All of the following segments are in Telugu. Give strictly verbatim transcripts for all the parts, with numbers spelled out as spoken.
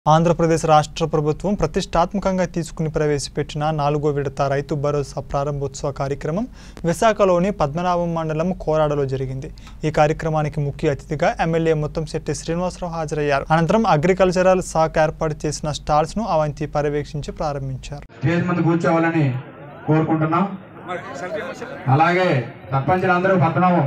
ఆంధ్రప్రదేశ్ రాష్ట్ర ప్రభుత్వం ప్రతిష్టాత్మకంగా తీసుకుని ప్రవేశపెట్టిన నాలుగో విడత రైతు భరోసా ప్రారంభోత్సవ కార్యక్రమం విశాఖలోని పద్మనాభం మండలం కోరాడలో జరిగింది। ఈ కార్యక్రమానికి ముఖ్య అతిథిగా ఎమ్మెల్యే ముత్తంశెట్టి శ్రీనివాసరావు హాజరయ్యారు। అనంతరం అగ్రికల్చరల్ శాఖ ఏర్పాటు చేసిన స్టాల్స్ ను అవంతి పర్యవేక్షించి ప్రారంభించారు। స్టేజ్ ముందు కూర్చోవాలని కోరుకుంటున్నాం। అలాగే సర్పంచులందరూ పద్మనాభం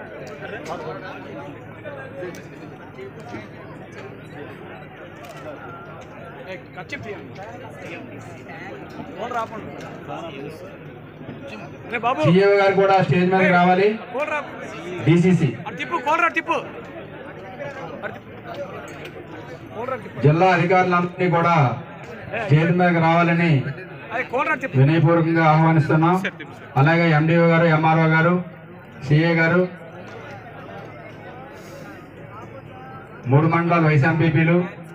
సీఏఓ గారు కూడా స్టేజ్ మీదకి రావాలి। డీసీసీ జిల్లా అధికారులందరినీ కూడా స్టేజ్ మీదకి రావాలని వినయపూర్వకంగా ఆహ్వానిస్తున్నాం। అలాగే ఎండిఓ గారు, ఎంఆర్ఓ గారు, సిఏ గారు, మూడు మండలాల వైస్ ఎంపీపీలు,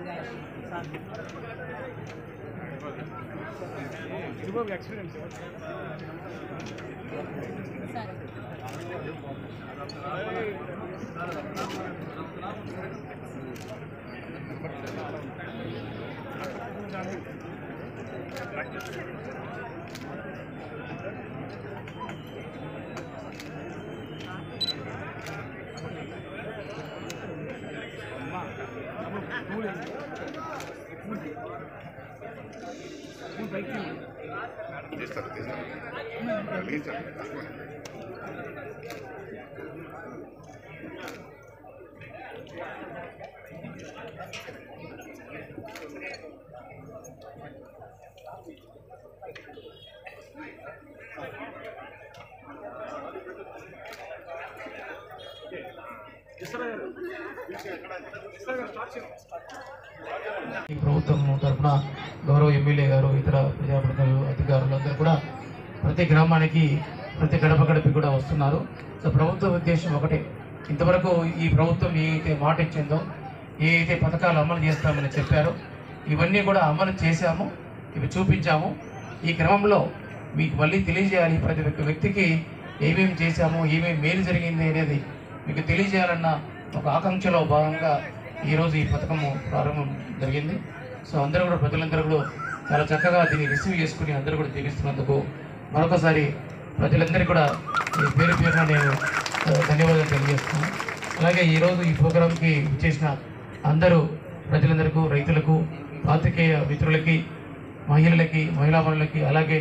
ఈ ప్రభుత్వం తరఫున గౌరవ ఎమ్మెల్యే గారు, ఇతర ప్రజాప్రతినిధులు, అధికారులందరూ కూడా ప్రతి గ్రామానికి, ప్రతి గడప గడపకి కూడా వస్తున్నారు। సో ప్రభుత్వ ఉద్దేశం ఒకటే, ఇంతవరకు ఈ ప్రభుత్వం ఏదైతే మాట ఇచ్చిందో, ఏ అయితే పథకాలు అమలు చేస్తామని చెప్పారో ఇవన్నీ కూడా అమలు చేశాము, ఇవి చూపించాము। ఈ క్రమంలో మీకు మళ్ళీ తెలియజేయాలి, ప్రతి ఒక్క వ్యక్తికి ఏమేమి చేశాము, ఏమేమి మేలు జరిగింది అనేది మీకు తెలియజేయాలన్న ఒక ఆకాంక్షలో భాగంగా ఈరోజు ఈ పథకము ప్రారంభం జరిగింది। సో అందరూ కూడా, ప్రజలందరూ కూడా చాలా చక్కగా దీన్ని రిసీవ్ చేసుకుని అందరూ కూడా దీవిస్తున్నందుకు మరొకసారి ప్రజలందరికీ కూడా ఈ పేరు పేరున నేను ధన్యవాదాలు తెలియజేస్తున్నాను। అలాగే ఈరోజు ఈ ప్రోగ్రాంకి చేసిన అందరూ ప్రజలందరికీ, రైతులకు, పాత్రికేయ మిత్రులకి, మహిళలకి, మహిళా మనులకి, అలాగే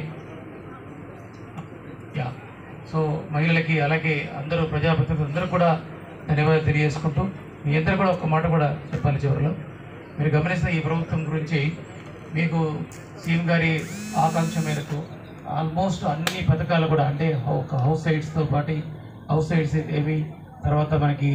యా సో మహిళలకి, అలాగే అందరూ ప్రజాప్రతినిధులు అందరూ కూడా ధన్యవాదాలు తెలియజేసుకుంటూ, మీ అందరూ కూడా ఒక మాట కూడా చెప్పాలి చివరిలో, మీరు గమనిస్తున్న ఈ ప్రభుత్వం గురించి మీకు సీఎం గారి ఆకాంక్ష మేరకు ఆల్మోస్ట్ అన్ని పథకాలు కూడా, అంటే ఒక హౌస్ సైడ్స్తో పాటు హౌస్ సైడ్స్ ఏవి, తర్వాత మనకి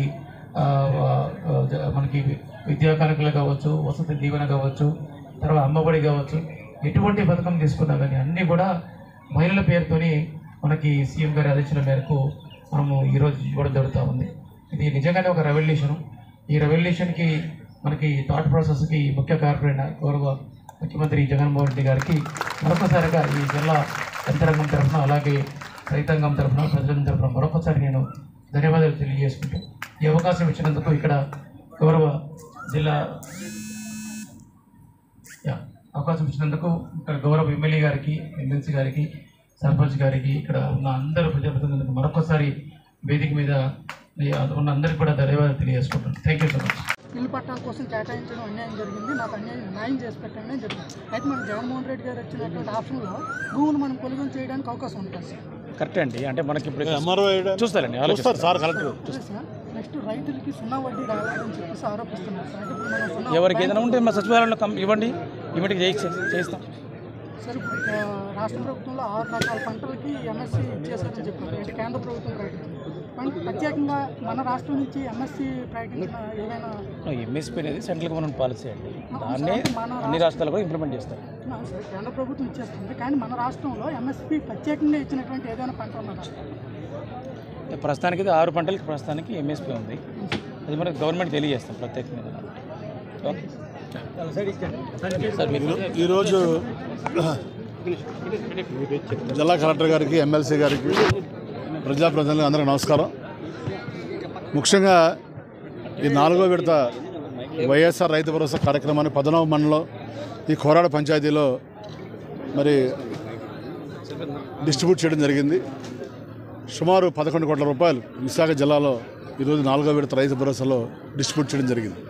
మనకి విద్యా కానుకలు కావచ్చు, వసతి దీవెన కావచ్చు, తర్వాత అమ్మఒడి కావచ్చు, ఎటువంటి పథకం తీసుకున్నా కానీ అన్నీ కూడా మహిళల పేరుతోని మనకి సీఎం గారి ఆదేశాల మేరకు మనము ఈరోజు ఇవ్వడం జరుగుతూ ఉంది। ఇది నిజంగానే ఒక రెవల్యూషను। ఈ రెవల్యూషన్కి మనకి థాట్ ప్రాసెస్కి ముఖ్య కారకుడైన గౌరవ ముఖ్యమంత్రి జగన్మోహన్ రెడ్డి గారికి మరొకసారిగా ఈ జిల్లా యంత్రాంగం తరఫున, అలాగే రైతాంగం తరఫున, ప్రజల తరఫున మరొకసారి నేను ధన్యవాదాలు తెలియజేసుకుంటూ, ఈ అవకాశం ఇచ్చినందుకు ఇక్కడ గౌరవ జిల్లా అవకాశం ఇచ్చినందుకు ఇక్కడ గౌరవ ఎమ్మెల్యే గారికి, ఎమ్మెల్సీ గారికి, సర్పంచ్ గారికి, ఇక్కడ ఉన్న అందరూ ప్రజాప్రతినిధులకు మరొకసారి వేదిక మీద ఉన్న అందరికీ కూడా ధన్యవాదాలు తెలియజేసుకుంటాను। Thank you so much. ఇల్లు పట్టాల కోసం కేటాయించడం అన్యాయం జరిగింది, నాకు అన్యాయం న్యాయం చేసి పెట్టడం జరిగింది। అయితే మన జగన్మోహన్ రెడ్డి గారు వచ్చినటువంటి ఆప్షన్లో భూములు మనం కొనుగోలు చేయడానికి అవకాశం ఉంటుంది సార్। కరెక్ట్ అండి, అంటే మనకి ఇప్పుడు చూస్తారండి సార్ కరెక్ట్ సార్ నెక్స్ట్ రైతులకి సున్నా వడ్డీ రావాలని చెప్పేసి ఆరోపిస్తున్నారు సార్। ఇప్పుడు మనం సున్నా ఎవరికి ఏదైనా ఉంటే మా సచివాలయంలో ఇవ్వండి, ఇమీడియట్గా చేస్తాం సార్। ఇప్పుడు రాష్ట్ర ప్రభుత్వంలో ఆరు రకాల పంటలకి ఎంఎస్సీ ఇచ్చేసారని చెప్పారు, అంటే కేంద్ర ప్రభుత్వం ప్రకటించింది। ప్రత్యేకంగా మన రాష్ట్రం నుంచి ఎంఎస్సీ ప్రకటించిన ఏమైనా ఎంఎస్పీ అనేది సెంట్రల్ గవర్నమెంట్ పాలసీ అండి, దాన్ని అన్ని రాష్ట్రాలు కూడా ఇంప్లిమెంట్ చేస్తారు సార్। కేంద్ర ప్రభుత్వం ఇచ్చేస్తుంది, కానీ మన రాష్ట్రంలో ఎంఎస్పీ ప్రత్యేకంగా ఇచ్చినటువంటి ఏదైనా పంట ఉన్నదా? ప్రస్తుతానికి అయితే ఆరు పంటలకి ప్రస్తుతానికి ఎంఎస్పీ ఉంది, అది మనకు గవర్నమెంట్ తెలియజేస్తాం ప్రత్యేకంగా। ఓకే సార్, మీరు ఈరోజు జిల్లా కలెక్టర్ గారికి, ఎమ్మెల్సీ గారికి, ప్రజాప్రతినిధులకు అందరికీ నమస్కారం। ముఖ్యంగా ఈ నాలుగో విడత వైఎస్ఆర్ రైతు భరోసా కార్యక్రమాన్ని పద్మనాభ మండలం ఈ కోరాడ పంచాయతీలో మరి డిస్ట్రిబ్యూట్ చేయడం జరిగింది. సుమారు పదకొండు కోట్ల రూపాయలు విశాఖ జిల్లాలో ఈరోజు నాలుగో విడత రైతు భరోసాలో డిస్ట్రిబ్యూట్ చేయడం జరిగింది.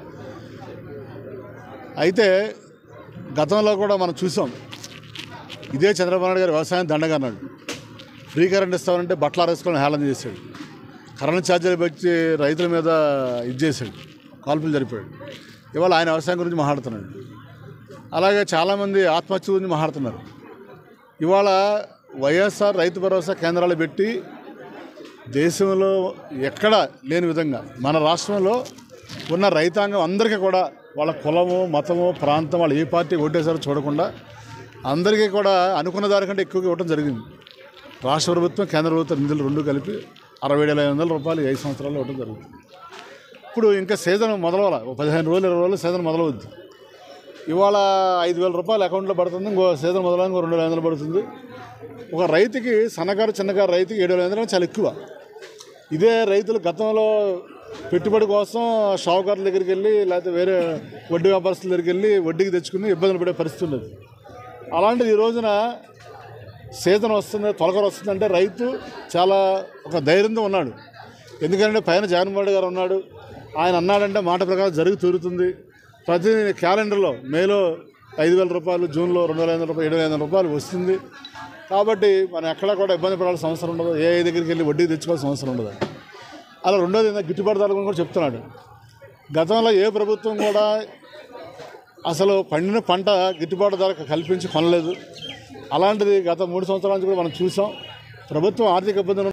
అయితే గతంలో కూడా మనం చూసాం, ఇదే చంద్రబాబు నాయుడు గారు వ్యవసాయం దండగా అన్నాడు. ఫ్రీ కరెంట్ ఇస్తామంటే బట్టలు ఆరేసుకొని హేళన చేశాడు. కరెంట్ ఛార్జీలు పెట్టి రైతుల మీద ఇది చేశాడు, కాల్పులు జరిపాడు. ఇవాళ ఆయన వ్యవసాయం గురించి మాట్లాడుతున్నాడు. అలాగే చాలామంది ఆత్మహత్య గురించి మాట్లాడుతున్నారు. ఇవాళ వైఎస్ఆర్ రైతు భరోసా కేంద్రాలు పెట్టి దేశంలో ఎక్కడ లేని విధంగా మన రాష్ట్రంలో ఉన్న రైతాంగం అందరికీ కూడా వాళ్ళ కులము, మతము, ప్రాంతం, వాళ్ళు ఏ పార్టీ ఓటేసారో చూడకుండా అందరికీ కూడా అనుకున్న దానికంటే ఎక్కువగా ఇవ్వడం జరిగింది. రాష్ట్ర ప్రభుత్వం, కేంద్ర ప్రభుత్వం నిధులు రెండు కలిపి అరవై ఏడు ఐదు వందల రూపాయలు ఐదు సంవత్సరాలు ఇవ్వడం జరుగుతుంది. ఇప్పుడు ఇంకా సీజన్ మొదలవాల, పదిహేను రోజులు ఇరవై రోజులు సీజన్ మొదలవుద్ది. ఇవాళ ఐదు వేల రూపాయలు అకౌంట్లో పడుతుంది, ఇంకో సీజన్ మొదలైన ఇంకో రెండు వేల ఐదు వందలు పడుతుంది. ఒక రైతుకి, సన్నకారు చిన్నకారు రైతుకి ఏడు వేల ఐదు వందలు చాలా ఎక్కువ. ఇదే రైతులు గతంలో పెట్టుబడి కోసం షావుకారుల దగ్గరికి వెళ్ళి లేకపోతే వేరే వడ్డీ వ్యాపారస్తుల దగ్గరికి వెళ్ళి వడ్డీకి తెచ్చుకుని ఇబ్బందులు పడే పరిస్థితి ఉండేది. అలాంటిది ఈ రోజున సీజన్ వస్తుంది, తొలకర వస్తుందంటే రైతు చాలా ఒక ధైర్యంతో ఉన్నాడు. ఎందుకంటే పైన జగన్మోహన్ రెడ్డి గారు ఉన్నాడు. ఆయన అన్నాడంటే మాట ప్రకారం జరిగి తీరుతుంది. ప్రతి క్యాలెండర్లో మేలో ఐదు వేల రూపాయలు, జూన్లో రెండు వేల ఐదు వందల రూపాయలు, ఏడు వేల ఐదు వందల రూపాయలు వస్తుంది. కాబట్టి మనం ఎక్కడా కూడా ఇబ్బంది పడాల్సిన అవసరం ఉండదు, ఏ దగ్గరికి వెళ్ళి వడ్డీకి తెచ్చుకోవాల్సిన అవసరం ఉండదు. అలా రెండోది గిట్టుబాటు ధర కూడా చెప్తున్నాడు. గతంలో ఏ ప్రభుత్వం కూడా అసలు పండిన పంట గిట్టుబాటు ధర కల్పించి కొనలేదు. అలాంటిది గత మూడు సంవత్సరాల నుంచి కూడా మనం చూసాం. ప్రభుత్వం ఆర్థిక ఇబ్బందులు